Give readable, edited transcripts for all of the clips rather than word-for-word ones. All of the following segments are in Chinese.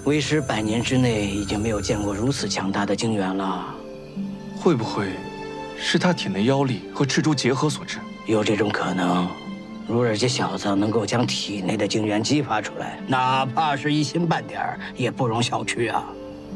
为师100年之内已经没有见过如此强大的精元了。 会不会是他体内妖力和赤珠结合所致？ 有这种可能。如尔这小子能够将体内的精元激发出来，哪怕是一星半点儿，也不容小觑啊。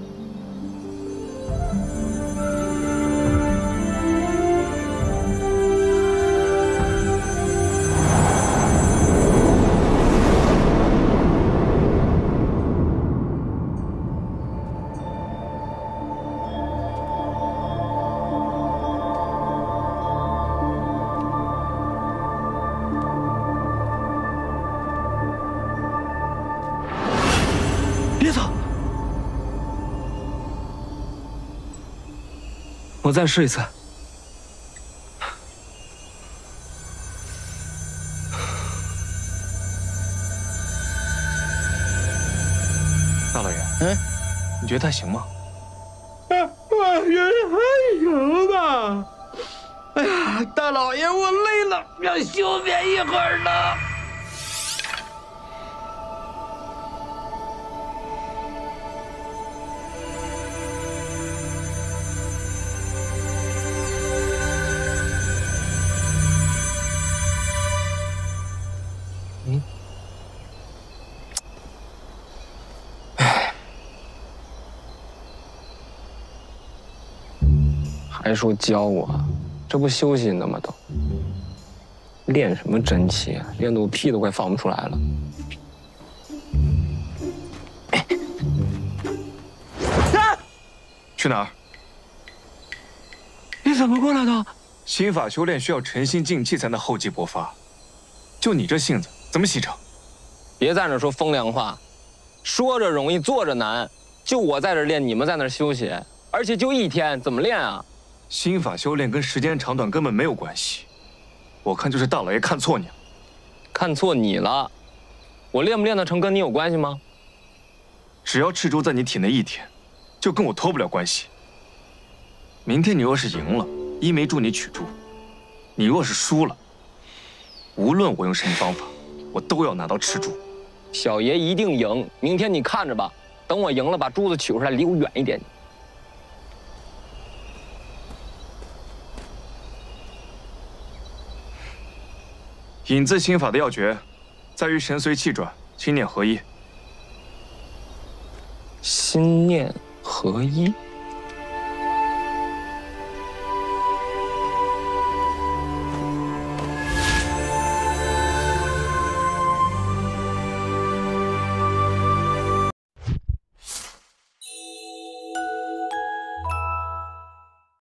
别走！我再试一次。大老爷，你觉得他行吗？ 我觉得还行吧。哎呀，大老爷，我累了，让休眠一会儿呢。 还说教我，这不休息呢吗？都练什么真气啊？练得我屁都快放不出来了。 去哪儿？ 你怎么过来的？ 心法修炼需要诚心静气才能厚积薄发，就你这性子，怎么习成？ 别在那说风凉话，说着容易，做着难。就我在这练，你们在那休息，而且就1天，怎么练啊？ 心法修炼跟时间长短根本没有关系，我看就是大老爷看错你了。 看错你了，我练不练得成跟你有关系吗？ 只要赤珠在你体内1天，就跟我脱不了关系。明天你若是赢了，一没助你取珠；你若是输了，无论我用什么方法，我都要拿到赤珠。 小爷一定赢，明天你看着吧。等我赢了，把珠子取出来，离我远一点。 引字心法的要诀，在于神随气转，心念合一。 心念合一。